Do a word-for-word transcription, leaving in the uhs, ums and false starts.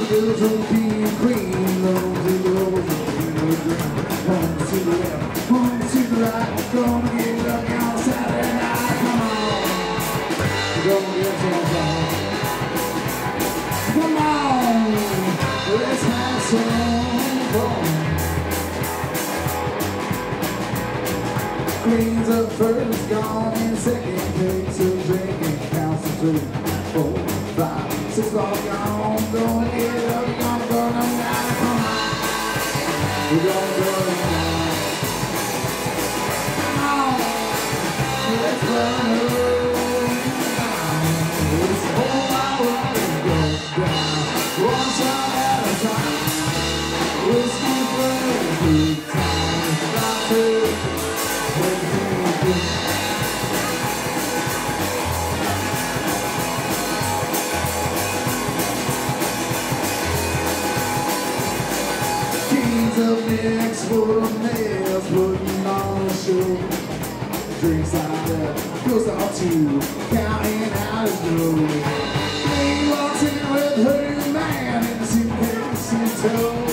girls will be green, those who girls will be green. One to the left, one to the right, gonna get lucky on Saturday night. Come on, we're gonna get some fun. Come on, let's have some fun. Queens up first, gone in second, takes a drink and counts to three, four, five, six, all gone. Gonna get up, gonna burn them down. Come on, we're gonna burn them down. Come on, let's burn them down. Let's hold our world and go down. One shot at a time. Whiskey for a good time. Stop it. Kings of mix full of nails, putting on a show. Drinks out there, goes out to counting out his dough. He walks in with her man in the suitcase in tow.